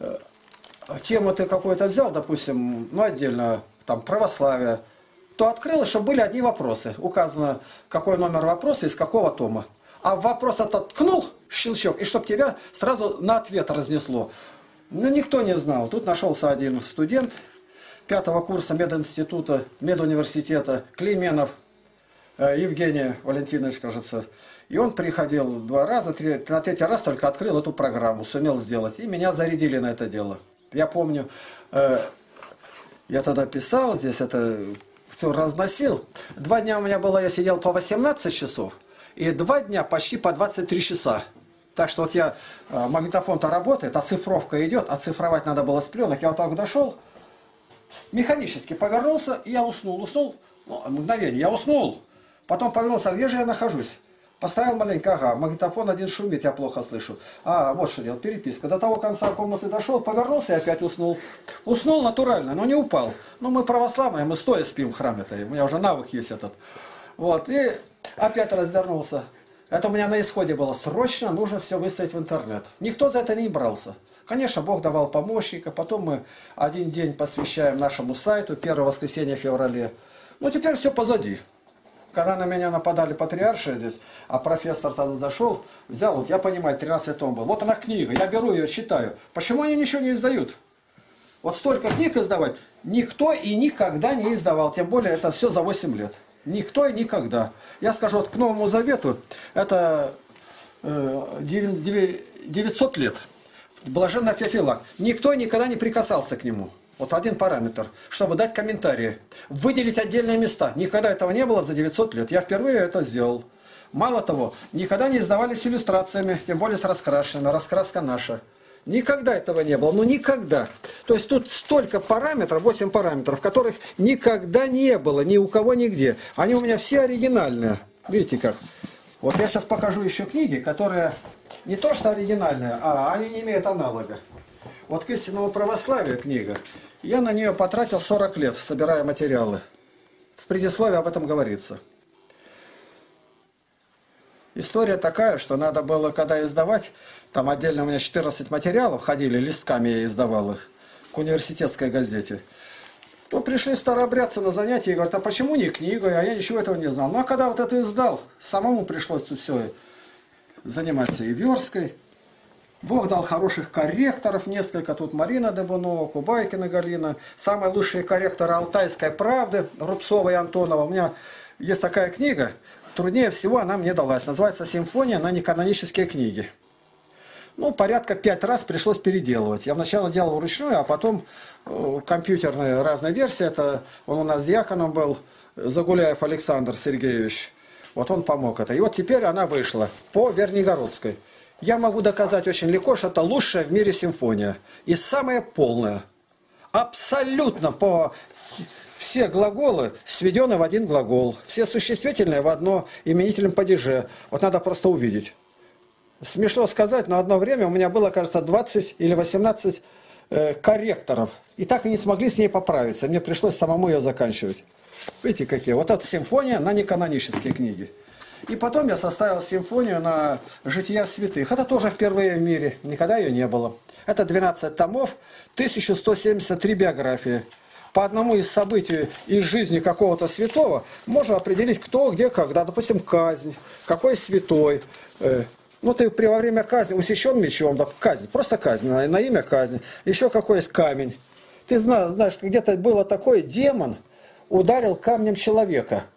тему ты какую-то взял, допустим, ну, отдельно, там, православие, то открылось, чтобы были одни вопросы. Указано, какой номер вопроса, из какого тома. А в вопрос этот ткнул, щелчок, и чтобы тебя сразу на ответ разнесло. Ну, никто не знал. Тут нашелся один студент пятого курса мединститута, медуниверситета, Клейменов, Евгений Валентинович, кажется. И он приходил два раза, три, на третий раз только открыл эту программу, сумел сделать. И меня зарядили на это дело. Я помню, э, я тогда писал здесь, это все разносил. Два дня у меня было, я сидел по восемнадцать часов, и два дня почти по двадцать три часа. Так что вот я, э, магнитофон-то работает, оцифровка идет, оцифровать надо было с пленок. Я вот так дошел, механически повернулся, и я уснул. Уснул, ну, мгновение, я уснул. Потом повернулся, а где же я нахожусь? Поставил маленько, ага, магнитофон один шумит, я плохо слышу. А, вот что делал, переписка. До того конца комнаты дошел, повернулся и опять уснул. Уснул натурально, но не упал. Ну, мы православные, мы стоя спим в храме-то, у меня уже навык есть этот. Вот, и опять развернулся. Это у меня на исходе было. Срочно нужно все выставить в интернет. Никто за это не брался. Конечно, Бог давал помощника, потом мы один день посвящаем нашему сайту, первое воскресенье в феврале. Ну, теперь все позади. Когда на меня нападали патриарши здесь, а профессор тогда зашел, взял, вот я понимаю, тринадцать том был. Вот она книга, я беру ее, читаю. Почему они ничего не издают? Вот столько книг издавать никто и никогда не издавал. Тем более это все за восемь лет. Никто и никогда. Я скажу, вот к Новому Завету, это э, девятьсот лет. Блаженный Феофилак. Никто никогда не прикасался к нему. Вот один параметр, чтобы дать комментарии. Выделить отдельные места. Никогда этого не было за девятьсот лет. Я впервые это сделал. Мало того, никогда не издавались иллюстрациями, тем более с раскрашенными. Раскраска наша. Никогда этого не было. Ну никогда. То есть тут столько параметров, восемь параметров, которых никогда не было ни у кого нигде. Они у меня все оригинальные. Видите как? Вот я сейчас покажу еще книги, которые не то что оригинальные, а они не имеют аналога. Вот к истинному православию книга. Я на нее потратил сорок лет, собирая материалы. В предисловии об этом говорится. История такая, что надо было, когда издавать, там отдельно у меня четырнадцать материалов ходили, листками я издавал их, к университетской газете. То пришли старообрядцы на занятия и говорят, а почему не книга? А я ничего этого не знал. Ну а когда вот это издал, самому пришлось тут все заниматься и версткой. Бог дал хороших корректоров, несколько. Тут Марина Дебунова, Кубайкина Галина. Самые лучшие корректоры Алтайской правды, Рубцова и Антонова. У меня есть такая книга, труднее всего она мне далась. Называется «Симфония на неканонические книги». Ну, порядка пять раз пришлось переделывать. Я вначале делал вручную, а потом э, компьютерные разные версии. Это он у нас диаконом был, Загуляев Александр Сергеевич. Вот он помог это. И вот теперь она вышла по Вернигородской. Я могу доказать очень легко, что это лучшая в мире симфония. И самая полная. Абсолютно по... Все глаголы сведены в один глагол. Все существительные в одно, именительном падеже. Вот надо просто увидеть. Смешно сказать, но одно время у меня было, кажется, двадцать или восемнадцать э, корректоров. И так и не смогли с ней поправиться. Мне пришлось самому ее заканчивать. Видите, какие? Вот эта симфония на неканонические книги. И потом я составил симфонию на «Жития святых». Это тоже впервые в мире. Никогда ее не было. Это двенадцать томов, тысяча сто семьдесят три биографии. По одному из событий из жизни какого-то святого можно определить, кто, где, когда. Допустим, казнь. Какой святой. Ну, ты при во время казни усечен мечом. Да, казнь. Просто казнь. На, на имя казнь. Еще какой есть камень. Ты знаешь, знаешь где-то было такое, демон ударил камнем человека.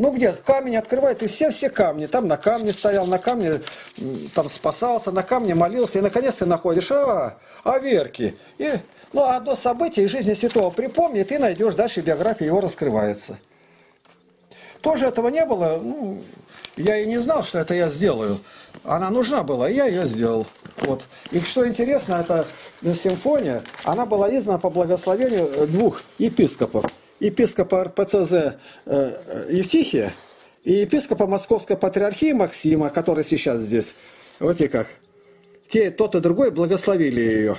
Ну где, камень открывает, и все-все камни. Там на камне стоял, на камне там спасался, на камне молился. И наконец ты находишь, а, а Верки. И, ну, одно событие из жизни святого припомни, и ты найдешь, дальше биография его раскрывается. Тоже этого не было, ну, я и не знал, что это я сделаю. Она нужна была, и я ее сделал. Вот. И что интересно, эта симфония, она была издана по благословению двух епископов. Епископа эр пэ цэ зэ э, Евтихия и епископа Московской Патриархии Максима, который сейчас здесь. Вот и как. Те, тот и другой благословили ее.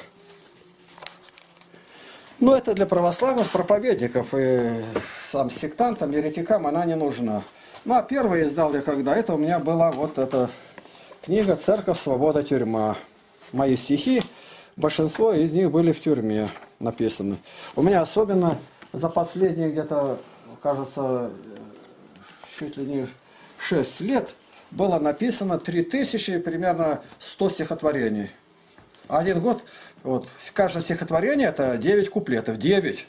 Но это для православных проповедников и сам сектантам, еретикам она не нужна. Ну, а первый издал я когда? Это у меня была вот эта книга «Церковь, свобода, тюрьма». Мои стихи, большинство из них были в тюрьме написаны. У меня особенно за последние где-то, кажется, чуть ли не шесть лет было написано три тысячи, примерно сто стихотворений. Один год, вот, каждое стихотворение это девять куплетов, девять.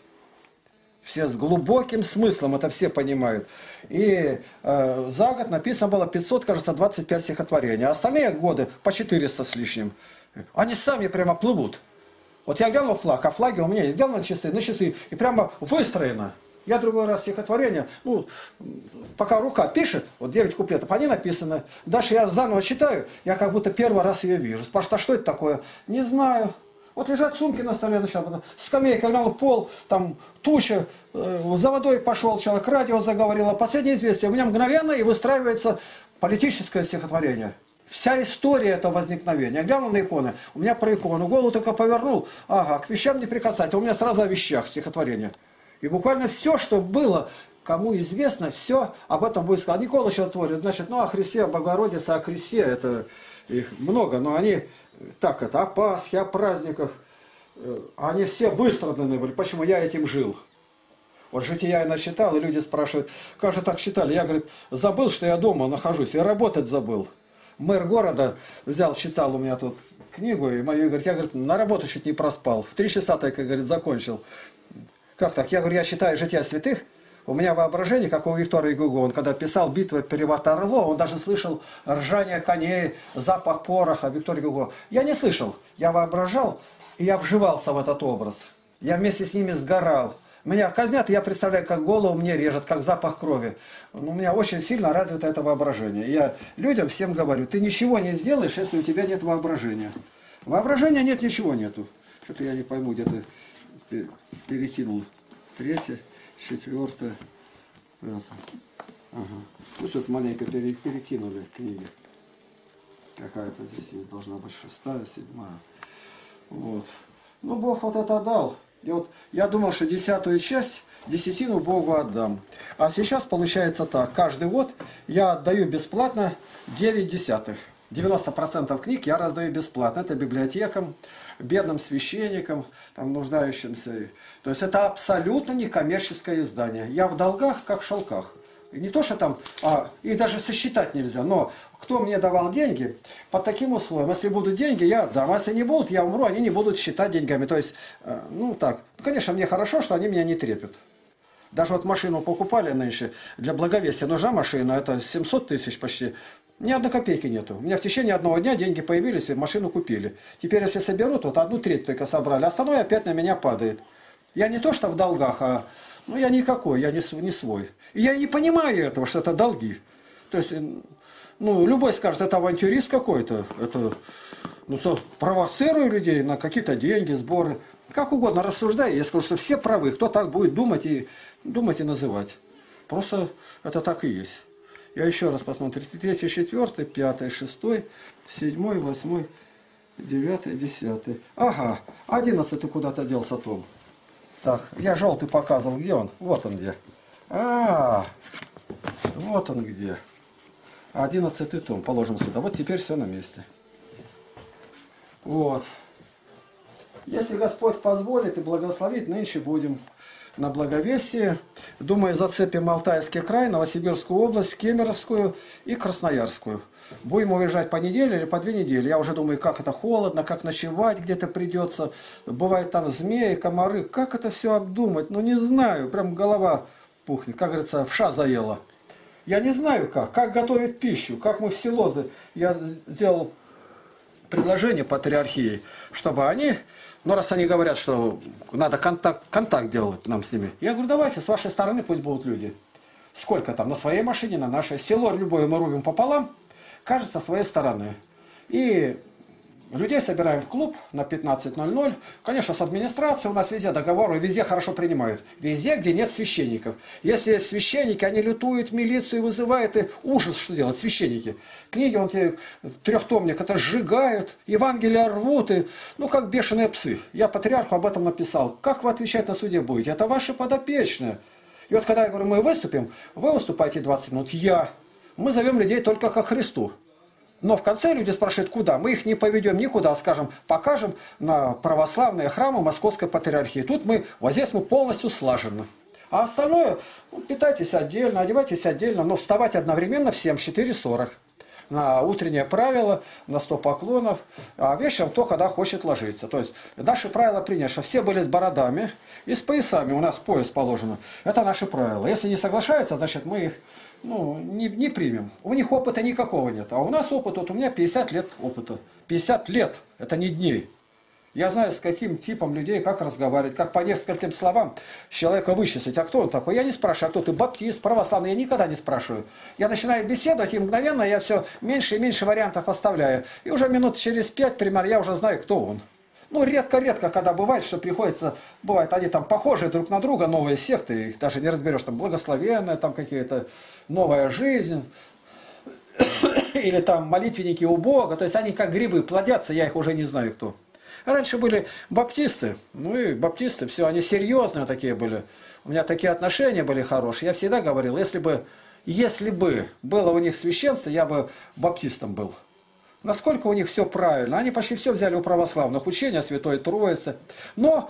Все с глубоким смыслом, это все понимают. И э, за год написано было пятьсот, кажется, двадцать пять стихотворений. А остальные годы по четыреста с лишним. Они сами прямо плывут. Вот я глянул флаг, а флаги у меня есть, глянул на часы, на часы, и прямо выстроено. Я другой раз стихотворение, ну, пока рука пишет, вот девять куплетов, они написаны. Дальше я заново читаю, я как будто первый раз ее вижу. Спрашивают, а что это такое? Не знаю. Вот лежат сумки на столе, начал, скамейка, глянул пол, там туча, э, за водой пошел человек, радио заговорило, последнее известие. У меня мгновенно и выстраивается политическое стихотворение. Вся история этого возникновения. Я глянул на иконы, у меня про икону, голову только повернул, ага, к вещам не прикасать, а у меня сразу о вещах стихотворение. И буквально все, что было, кому известно, все об этом будет сказано. Никола еще творит, значит, ну о Христе, о Богородице, о кресте, это их много, но они так это, о Пасхе, о праздниках, они все выстраданы были. Почему? Я этим жил. Вот жития я насчитал, и люди спрашивают, как же так считали? Я, говорит, забыл, что я дома нахожусь, я работать забыл. Мэр города взял, читал у меня тут книгу, и мою, говорит, я, говорит, на работу чуть не проспал. В три часа только, говорит, закончил. Как так? Я говорю, я считаю жития святых. У меня воображение, как у Виктора Гюго. Он когда писал «Битва при Ватерлоо», он даже слышал ржание коней, запах пороха. Виктор Гюго. Я не слышал. Я воображал, и я вживался в этот образ. Я вместе с ними сгорал. Меня казнят, и я представляю, как голову мне режет, как запах крови. У меня очень сильно развито это воображение. Я людям всем говорю, ты ничего не сделаешь, если у тебя нет воображения. Воображения нет, ничего нету. Что-то я не пойму, где-то перекинул. Третье, четвертое. Ага. Пусть вот маленько перекинули книги. Какая-то здесь есть, должна быть шестая, седьмая. Вот. Ну, Бог вот это дал. И вот я думал, что десятую часть, десятину Богу отдам. А сейчас получается так. Каждый год я отдаю бесплатно девять десятых. девяносто процентов книг я раздаю бесплатно. Это библиотекам, бедным священникам, там, нуждающимся. То есть это абсолютно некоммерческое издание. Я в долгах, как в шелках. И не то, что там, а, их даже сосчитать нельзя, но кто мне давал деньги, под таким условием, если будут деньги, я отдам, а если не будут, я умру, они не будут считать деньгами. То есть, э, ну так, ну, конечно, мне хорошо, что они меня не трепят. Даже вот машину покупали нынче, для благовестия нужна машина, это семьсот тысяч почти, ни одной копейки нету. У меня в течение одного дня деньги появились, и машину купили. Теперь, если соберут, вот одну треть только собрали, остальное опять на меня падает. Я не то, что в долгах, а... Ну, я никакой, я не, не свой. И я не понимаю этого, что это долги. То есть, ну, любой скажет, это авантюрист какой-то. Это, ну, что, провоцирую людей на какие-то деньги, сборы. Как угодно рассуждай, я скажу, что все правы. Кто так будет думать и, думать и называть. Просто это так и есть. Я еще раз посмотрю. Третий, четвертый, пятый, шестой, седьмой, восьмой, девятый, десятый. Ага, одиннадцатый куда-то делся Том. Так, я желтый показывал, где он? Вот он где. А, вот он где. Одиннадцатый том, положим сюда. Вот теперь все на месте. Вот. Если Господь позволит и благословит, нынче будем на Благовестии. Думаю, зацепим Алтайский край, Новосибирскую область, Кемеровскую и Красноярскую. Будем уезжать по неделе или по две недели. Я уже думаю, как это холодно, как ночевать где-то придется. Бывает там змеи, комары. Как это все обдумать? Ну не знаю, прям голова пухнет. Как говорится, вша заела. Я не знаю как, как готовить пищу, как мы в село... Я сделал предложение патриархии, чтобы они, ну раз они говорят, что надо контакт, контакт делать нам с ними, я говорю, давайте с вашей стороны пусть будут люди. Сколько там, на своей машине, на нашей. Село любое мы рубим пополам, каждый со своей стороны. И людей собираем в клуб на пятнадцать ноль ноль. Конечно, с администрацией у нас везде договоры, везде хорошо принимают. Везде, где нет священников. Если есть священники, они лютуют милицию, вызывают, и ужас, что делать, священники. Книги, он тебе трехтомник, это сжигают, Евангелия рвут, и, ну, как бешеные псы. Я патриарху об этом написал. Как вы отвечать на суде будете? Это ваши подопечные. И вот когда я говорю, мы выступим, вы выступаете двадцать минут, я. Мы зовем людей только ко Христу. Но в конце люди спрашивают, куда? Мы их не поведем никуда, а скажем, покажем на православные храмы Московской Патриархии. Тут мы, вот здесь мы полностью слажены. А остальное, ну, питайтесь отдельно, одевайтесь отдельно, но вставать одновременно всем в четыре сорок. На утреннее правило, на сто поклонов, а вечером кто когда хочет ложиться. То есть наши правила приняты, что все были с бородами и с поясами, у нас пояс положено. Это наши правила. Если не соглашаются, значит мы их ну, не, не примем. У них опыта никакого нет. А у нас опыт, вот у меня пятьдесят лет опыта. пятьдесят лет, это не дней. Я знаю, с каким типом людей, как разговаривать, как по нескольким словам человека вычислить. А кто он такой? Я не спрашиваю, а кто ты, баптист, православный? Я никогда не спрашиваю. Я начинаю беседовать, и мгновенно я все меньше и меньше вариантов оставляю. И уже минут через пять, примерно, я уже знаю, кто он. Ну, редко-редко, когда бывает, что приходится, бывает, они там похожи друг на друга, новые секты, их даже не разберешь, там благословенная, там какие-то новая жизнь, или там молитвенники у Бога, то есть они как грибы плодятся, я их уже не знаю кто. Раньше были баптисты, ну и баптисты, все, они серьезные такие были. У меня такие отношения были хорошие. Я всегда говорил, если бы, если бы было у них священство, я бы баптистом был. Насколько у них все правильно. Они почти все взяли у православных, учения Святой Троицы. Но,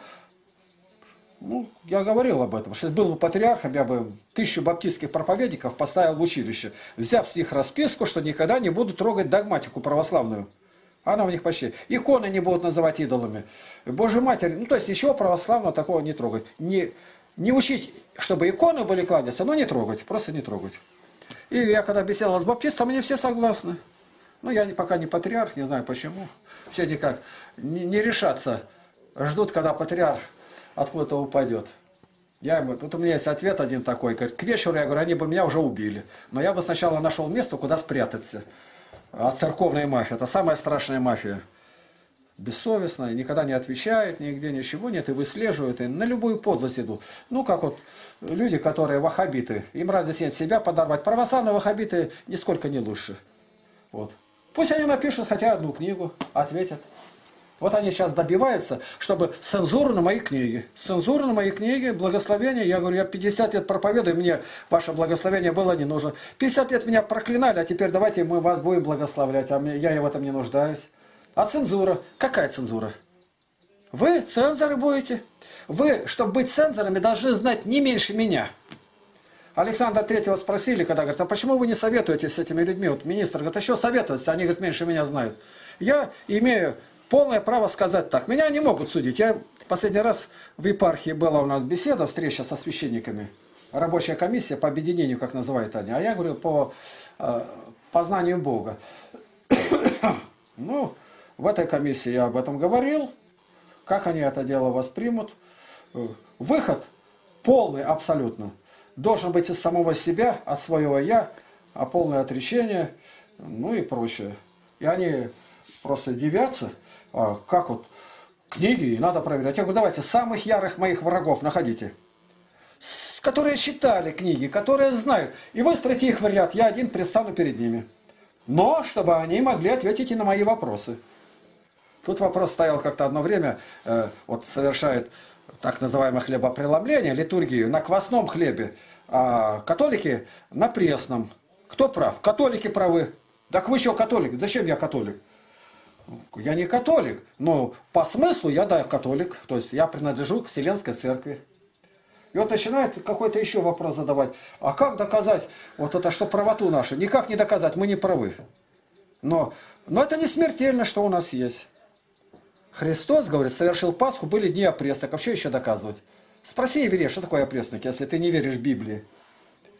ну, я говорил об этом, что был бы патриархом, я бы тысячу баптистских проповедников поставил в училище, взяв с них расписку, что никогда не буду трогать догматику православную. Она у них почти. Иконы не будут называть идолами. Божья Матерь, ну то есть ничего православного такого не трогать. Не, не учить, чтобы иконы были кланяться, но не трогать, просто не трогать. И я когда беседовал с баптистом, они все согласны. Ну я пока не патриарх, не знаю почему. Все никак не, не решатся. Ждут, когда патриарх откуда-то упадет. Я ему, тут у меня есть ответ один такой. Говорит, к вечеру, я говорю, они бы меня уже убили. Но я бы сначала нашел место, куда спрятаться. А церковная мафия, это самая страшная мафия. Бессовестная, никогда не отвечает, нигде ничего нет, и выслеживают, и на любую подлость идут. Ну, как вот люди, которые ваххабиты, им разве нет себя подорвать. Православные ваххабиты нисколько не лучше. Вот. Пусть они напишут хотя одну книгу, ответят. Вот они сейчас добиваются, чтобы цензуру на мои книги. Цензура на мои книги, благословение. Я говорю, я пятьдесят лет проповедую, мне ваше благословение было не нужно. пятьдесят лет меня проклинали, а теперь давайте мы вас будем благословлять. А я в этом не нуждаюсь. А цензура? Какая цензура? Вы цензоры будете. Вы, чтобы быть цензорами, должны знать не меньше меня. Александра Третьего спросили, когда говорят, а почему вы не советуетесь с этими людьми? Вот министр говорит, а что советоваться? Они, говорят, меньше меня знают. Я имею полное право сказать так. Меня не могут судить. Я последний раз в епархии была у нас беседа, встреча со священниками. Рабочая комиссия по объединению, как называют они. А я говорю, по э, познанию Бога. Ну, в этой комиссии я об этом говорил. Как они это дело воспримут. Выход полный абсолютно. Должен быть из самого себя, от своего я, а полное отречение, ну и прочее. И они просто дивятся, а как вот книги надо проверять. Я говорю, давайте самых ярых моих врагов находите, с, которые читали книги, которые знают, и выстроите их в ряд, я один предстану перед ними. Но, чтобы они могли ответить и на мои вопросы. Тут вопрос стоял как-то одно время, э, вот совершает так называемое хлебопреломление, литургию, на квасном хлебе, а католики на пресном. Кто прав? Католики правы. Так вы что католик? Зачем я католик? Я не католик, но по смыслу я, да, католик. То есть я принадлежу к Вселенской Церкви. И вот начинает какой-то еще вопрос задавать. А как доказать вот это, что правоту нашу? Никак не доказать, мы не правы. Но, но это не смертельно, что у нас есть. Христос, говорит, совершил Пасху, были дни опресноков. Что еще доказывать? Спроси еврея, что такое опреснок, если ты не веришь в Библии.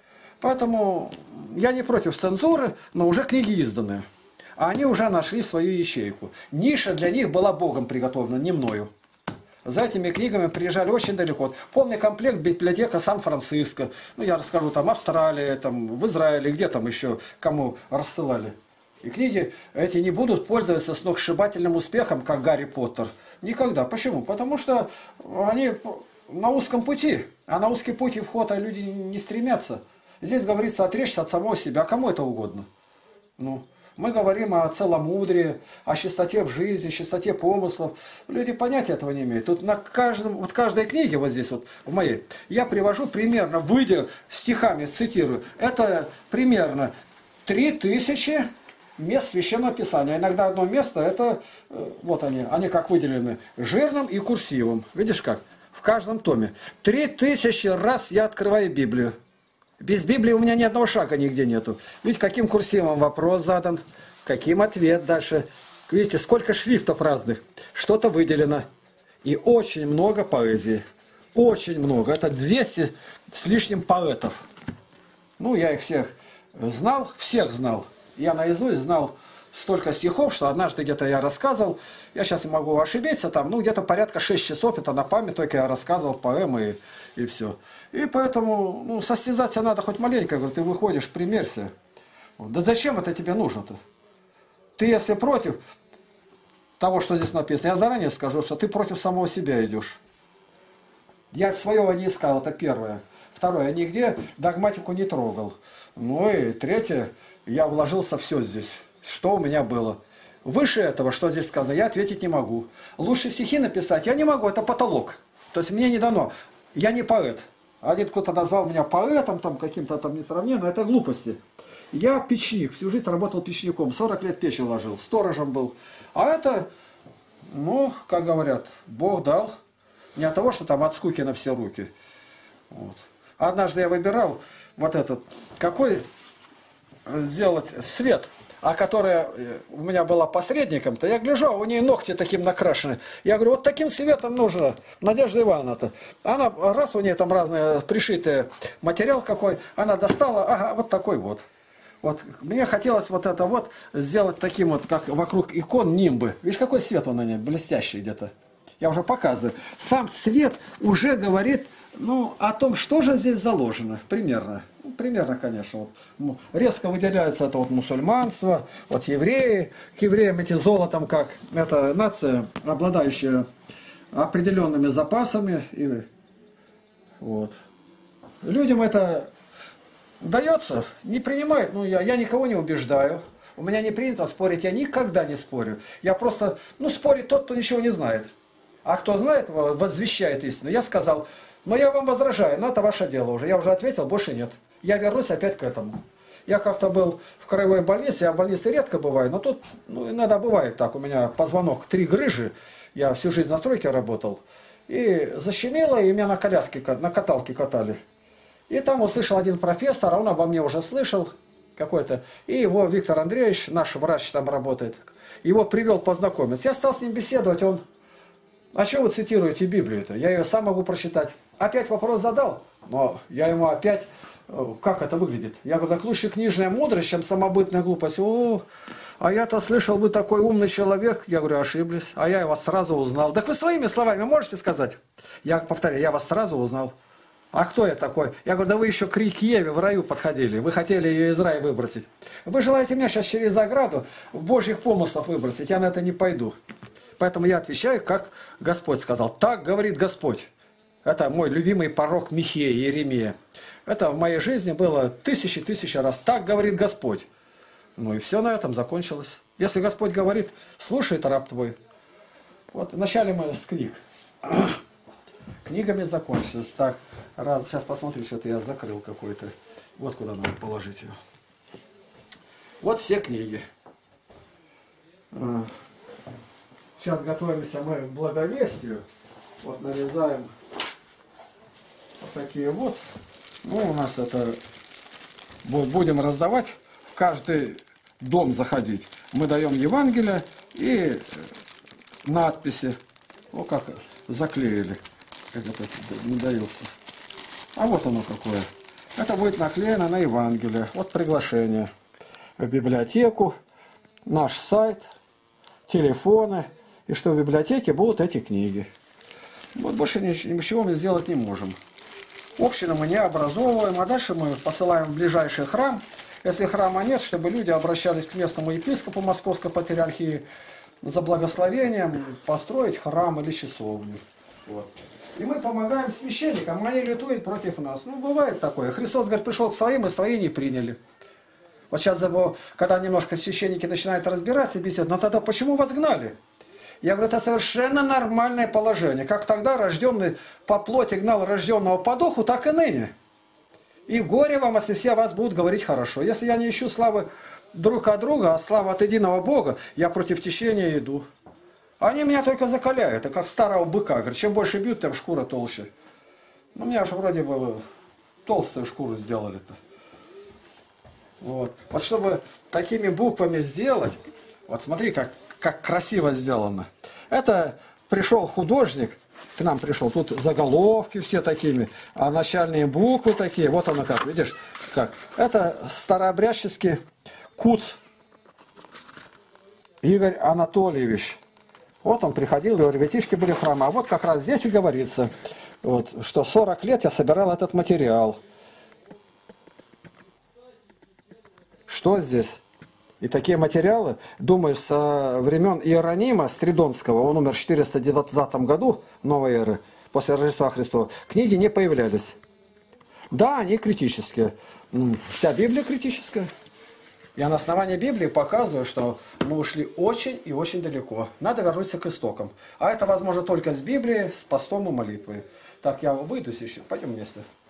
Поэтому я не против цензуры, но уже книги изданы. А они уже нашли свою ячейку. Ниша для них была Богом приготовлена, не мною. За этими книгами приезжали очень далеко. Полный комплект библиотека Сан-Франциско. Ну, я расскажу, там Австралия, там, в Израиле, где там еще кому рассылали. И книги эти не будут пользоваться сногсшибательным успехом, как Гарри Поттер. Никогда. Почему? Потому что они на узком пути. А на узкий путь и вход а люди не стремятся. Здесь говорится отречься от самого себя. А кому это угодно? Ну... Мы говорим о целомудрии, о чистоте в жизни, чистоте помыслов. Люди понятия этого не имеют. Тут на каждом, вот каждой книге, вот здесь вот, в моей, я привожу примерно, выйдя стихами, цитирую, это примерно три тысячи мест Священного Писания. Иногда одно место, это, вот они, они как выделены, жирным и курсивом. Видишь как? В каждом томе. Три тысячи раз я открываю Библию. Без Библии у меня ни одного шага нигде нету. Видите, каким курсивом вопрос задан, каким ответ дальше. Видите, сколько шрифтов разных. Что-то выделено. И очень много поэзии. Очень много. Это двести с лишним поэтов. Ну, я их всех знал, всех знал. Я наизусть знал столько стихов, что однажды где-то я рассказывал. Я сейчас могу ошибиться, там, ну, где-то порядка шесть часов, это на память, только я рассказывал поэмы и, и все. И поэтому, ну, состязаться надо хоть маленько, говорю, ты выходишь, примерься. Вот. Да зачем это тебе нужно-то? Ты, если против того, что здесь написано, я заранее скажу, что ты против самого себя идешь. Я своего не искал, это первое. Второе, я нигде догматику не трогал. Ну и третье, я вложился все здесь, что у меня было. Выше этого, что здесь сказано, я ответить не могу. Лучше стихи написать я не могу, это потолок. То есть мне не дано. Я не поэт. Один кто-то назвал меня поэтом, там каким-то там несравненным, это глупости. Я печник, всю жизнь работал печником, сорок лет печи ложил, сторожем был. А это, ну, как говорят, Бог дал. Не от того, что там от скуки на все руки. Вот. Однажды я выбирал вот этот, какой сделать свет, а которая у меня была посредником-то, я гляжу, а у нее ногти таким накрашены. Я говорю, вот таким светом нужно, Надежда Ивановна-то. Она, раз у нее там разный пришитый материал какой, она достала, ага, вот такой вот. Вот мне хотелось вот это вот сделать таким вот, как вокруг икон нимбы. Видишь, какой свет он на ней, блестящий где-то. Я уже показываю. Сам цвет уже говорит, ну, о том, что же здесь заложено, примерно. Ну, примерно, конечно. Вот. Резко выделяется это вот мусульманство, вот евреи. К евреям эти золотом как. Это нация, обладающая определенными запасами. И, вот. Людям это дается, не принимают. Ну, я, я никого не убеждаю. У меня не принято спорить, я никогда не спорю. Я просто, ну, спорит тот, кто ничего не знает. А кто знает, возвещает истину. Я сказал, но я вам возражаю, но это ваше дело уже. Я уже ответил, больше нет. Я вернусь опять к этому. Я как-то был в краевой больнице, я в больнице редко бываю, но тут, ну, иногда бывает так. У меня позвонок, три грыжи, я всю жизнь на стройке работал. И защемило, и меня на коляске, на каталке катали. И там услышал один профессор, а он обо мне уже слышал какой-то. И его Виктор Андреевич, наш врач там работает, его привел познакомиться. Я стал с ним беседовать, он... А что вы цитируете Библию-то? Я ее сам могу прочитать. Опять вопрос задал, но я ему опять, как это выглядит? Я говорю, так лучше книжная мудрость, чем самобытная глупость. О, а я-то слышал, вы такой умный человек. Я говорю, ошиблись. А я вас сразу узнал. Так вы своими словами можете сказать? Я повторяю, я вас сразу узнал. А кто я такой? Я говорю, да вы еще к Еве в раю подходили. Вы хотели ее из рая выбросить. Вы желаете меня сейчас через ограду в Божьих помыслов выбросить? Я на это не пойду. Поэтому я отвечаю, как Господь сказал. Так говорит Господь. Это мой любимый пророк Михея, Иеремия. Это в моей жизни было тысячи-тысячи раз. Так говорит Господь. Ну и все на этом закончилось. Если Господь говорит, слушай, это раб твой. Вот вначале мы с книг. Книгами закончилось. Так, раз, сейчас посмотрим, что-то я закрыл какой-то. Вот куда надо положить ее. Вот все книги. Сейчас готовимся мы к благовестию. Вот нарезаем вот такие вот. Ну, у нас это будем раздавать. В каждый дом заходить. Мы даем Евангелие и надписи. Ну, как заклеили. Как это не дается. А вот оно какое. Это будет наклеено на Евангелие. Вот приглашение в библиотеку, наш сайт, телефоны. И что в библиотеке будут эти книги. Вот больше ничего мы сделать не можем. Общину мы не образовываем, а дальше мы посылаем в ближайший храм. Если храма нет, чтобы люди обращались к местному епископу Московской патриархии за благословением построить храм или часовню. Вот. И мы помогаем священникам, они лютуют против нас. Ну, бывает такое. Христос, говорит, пришел к своим, и свои не приняли. Вот сейчас, когда немножко священники начинают разбираться и беседовать, но тогда почему вас гнали? Я говорю, это совершенно нормальное положение. Как тогда рожденный по плоти гнал рожденного по духу, так и ныне. И горе вам, если все вас будут говорить хорошо. Если я не ищу славы друг от друга, а славы от единого Бога, я против течения иду. Они меня только закаляют, это как старого быка. Говорят, чем больше бьют, тем шкура толще. Ну, меня же вроде бы толстую шкуру сделали-то. Вот. Вот чтобы такими буквами сделать, вот смотри, как, как красиво сделано. Это пришел художник, к нам пришел, тут заголовки все такими, а начальные буквы такие, вот оно как, видишь, как. Это старообрядческий куц Игорь Анатольевич. Вот он приходил, его ребятишки были в храме. А вот как раз здесь и говорится, вот, что сорок лет я собирал этот материал. Что здесь? И такие материалы, думаю, со времен Иеронима Стридонского, он умер в четыреста девятнадцатом году новой эры, после Рождества Христова, книги не появлялись. Да, они критические. Вся Библия критическая. Я на основании Библии показываю, что мы ушли очень и очень далеко. Надо вернуться к истокам. А это возможно только с Библией, с постом и молитвой. Так, я выйду сейчас. Пойдем вместе.